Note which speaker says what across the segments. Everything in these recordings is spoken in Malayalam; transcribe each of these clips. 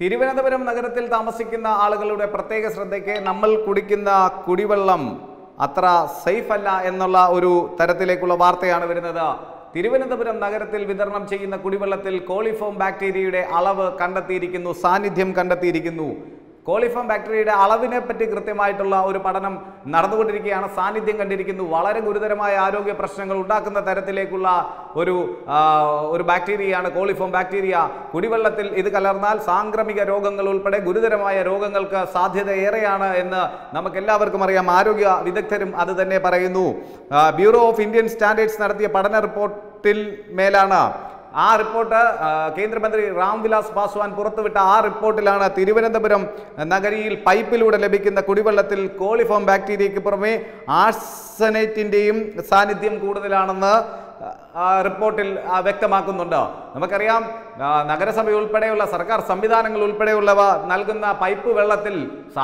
Speaker 1: തിരുവനന്തപുരം നഗരത്തിൽ താമസിക്കുന്ന ആളുകളുടെ പ്രത്യേക ശ്രദ്ധയ്ക്ക് നമ്മൾ കുടിക്കുന്ന കുടിവെള്ളം അത്ര സേഫ് അല്ല എന്നുള്ള ഒരു തരത്തിലേക്കുള്ള വാർത്തയാണ് വരുന്നത്. തിരുവനന്തപുരം നഗരത്തിൽ വിതരണം ചെയ്യുന്ന കുടിവെള്ളത്തിൽ കോളിഫോം ബാക്ടീരിയയുടെ അളവ് കണ്ടെത്തിയിരിക്കുന്നു, സാന്നിധ്യം കണ്ടെത്തിയിരിക്കുന്നു. കോളിഫോം ബാക്ടീരിയയുടെ അളവിനെ പറ്റി കൃത്യമായിട്ടുള്ള ഒരു പഠനം നടന്നുകൊണ്ടിരിക്കുകയാണ്. സാന്നിധ്യം കണ്ടിരിക്കുന്നു. വളരെ ഗുരുതരമായ ആരോഗ്യ പ്രശ്നങ്ങൾ ഉണ്ടാക്കുന്ന തരത്തിലേക്കുള്ള ഒരു ബാക്ടീരിയയാണ് കോളിഫോം ബാക്ടീരിയ. കുടിവെള്ളത്തിൽ ഇത് കലർന്നാൽ സാംക്രമിക രോഗങ്ങൾ ഉൾപ്പെടെ ഗുരുതരമായ രോഗങ്ങൾക്ക് സാധ്യത ഏറെയാണ് എന്ന് നമുക്കെല്ലാവർക്കും അറിയാം. ആരോഗ്യ വിദഗ്ധരും അത് തന്നെ പറയുന്നു. ബ്യൂറോ ഓഫ് ഇന്ത്യൻ സ്റ്റാൻഡേർഡ്സ് നടത്തിയ പഠന റിപ്പോർട്ടിൽ മേലാണ് ആ റിപ്പോർട്ട് കേന്ദ്രമന്ത്രി രാംവിലാസ് പാസ്വാൻ പുറത്തുവിട്ട ആ റിപ്പോർട്ടിലാണ് തിരുവനന്തപുരം നഗരിയിൽ പൈപ്പിലൂടെ ലഭിക്കുന്ന കുടിവെള്ളത്തിൽ കോളിഫോം ബാക്ടീരിയയ്ക്ക് പുറമെ ആഴ്സനേറ്റിൻ്റെയും സാന്നിധ്യം കൂടുതലാണെന്ന് റിപ്പോർട്ടിൽ വ്യക്തമാക്കുന്നുണ്ട്. നമുക്കറിയാം, നഗരസഭ ഉൾപ്പെടെയുള്ള സർക്കാർ സംവിധാനങ്ങൾ ഉൾപ്പെടെയുള്ളവ നൽകുന്ന പൈപ്പ് വെള്ളത്തിൽ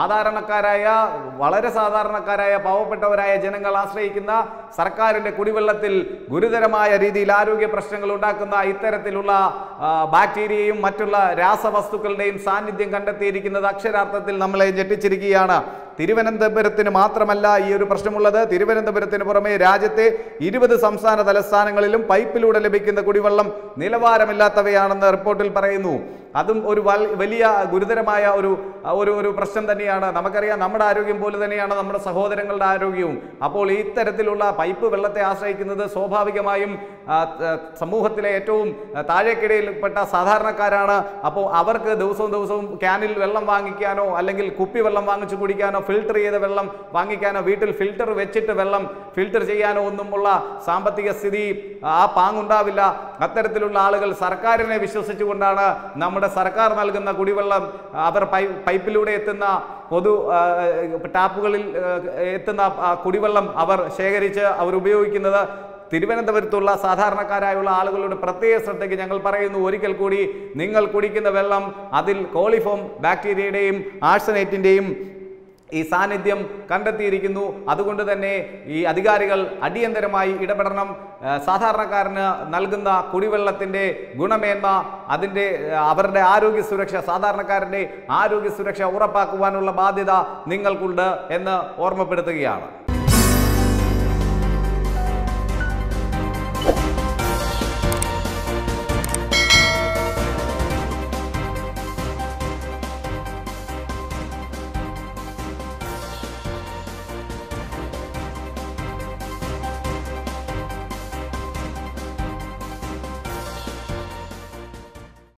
Speaker 1: വളരെ സാധാരണക്കാരായ പാവപ്പെട്ടവരായ ജനങ്ങൾ ആശ്രയിക്കുന്ന സർക്കാരിൻ്റെ കുടിവെള്ളത്തിൽ ഗുരുതരമായ രീതിയിൽ ആരോഗ്യ പ്രശ്നങ്ങൾ ഉണ്ടാക്കുന്ന ഇത്തരത്തിലുള്ള ബാക്ടീരിയയും മറ്റുള്ള രാസവസ്തുക്കളുടെയും സാന്നിധ്യം കണ്ടെത്തിയിരിക്കുന്നത് അക്ഷരാർത്ഥത്തിൽ നമ്മളെ ഞെട്ടിച്ചിരിക്കുകയാണ്. തിരുവനന്തപുരത്തിന് മാത്രമല്ല ഈ ഒരു പ്രശ്നമുള്ളത്. തിരുവനന്തപുരത്തിന് പുറമെ രാജ്യത്തെ 20 സംസ്ഥാന തലസ്ഥാനങ്ങളിലും പൈപ്പിലൂടെ ലഭിക്കുന്ന കുടിവെള്ളം നിലവാരമില്ലാത്തവയാണെന്ന് റിപ്പോർട്ടിൽ പറയുന്നു. അതും ഒരു വലിയ ഗുരുതരമായ ഒരു പ്രശ്നം തന്നെയാണ്. നമുക്കറിയാം, നമ്മുടെ ആരോഗ്യം പോലെ തന്നെയാണ് നമ്മുടെ സഹോദരങ്ങളുടെ ആരോഗ്യവും. അപ്പോൾ ഇത്തരത്തിലുള്ള പൈപ്പ് വെള്ളത്തെ ആശ്രയിക്കുന്നത് സ്വാഭാവികമായും സമൂഹത്തിലെ ഏറ്റവും താഴേക്കിടയിൽപ്പെട്ട സാധാരണക്കാരാണ്. അപ്പോൾ അവർക്ക് ദിവസവും ക്യാനിൽ വെള്ളം വാങ്ങിക്കാനോ അല്ലെങ്കിൽ കുപ്പി വെള്ളം വാങ്ങിച്ചു കുടിക്കാനോ ഫിൽട്ടർ ചെയ്ത വെള്ളം വാങ്ങിക്കാനോ വീട്ടിൽ ഫിൽട്ടർ വെച്ചിട്ട് വെള്ളം ഫിൽട്ടർ ചെയ്യാനോ ഒന്നുമുള്ള സാമ്പത്തിക സ്ഥിതി ആ പാങ്ങുണ്ടാവില്ല. അത്തരത്തിലുള്ള ആളുകൾ സർക്കാരിനെ വിശ്വസിച്ചുകൊണ്ടാണ് നമ്മുടെ സർക്കാർ നൽകുന്ന കുടിവെള്ളം അവർ പൈപ്പിലൂടെ എത്തുന്ന പൊതു ടാപ്പുകളിൽ എത്തുന്ന കുടിവെള്ളം അവർ ശേഖരിച്ച് അവർ ഉപയോഗിക്കുന്നത്. തിരുവനന്തപുരത്തുള്ള സാധാരണക്കാരായുള്ള ആളുകളുടെ പ്രത്യേക ശ്രദ്ധയ്ക്ക് ഞങ്ങൾ പറയുന്നു, ഒരിക്കൽ കൂടി നിങ്ങൾ കുടിക്കുന്ന വെള്ളം അതിൽ കോളിഫോം ബാക്ടീരിയയുടെയും ആഴ്സനേറ്റിൻ്റെയും ഈ സാന്നിധ്യം കണ്ടെത്തിയിരിക്കുന്നു. അതുകൊണ്ട് തന്നെ ഈ അധികാരികൾ അടിയന്തരമായി ഇടപെടണം. സാധാരണക്കാരന് നൽകുന്ന കുടിവെള്ളത്തിൻ്റെ ഗുണമേന്മ, അവരുടെ ആരോഗ്യ സുരക്ഷ, സാധാരണക്കാരൻ്റെ ആരോഗ്യ സുരക്ഷ ഉറപ്പാക്കുവാനുള്ള ബാധ്യത നിങ്ങൾക്കുണ്ട് എന്ന് ഓർമ്മപ്പെടുത്തുകയാണ്.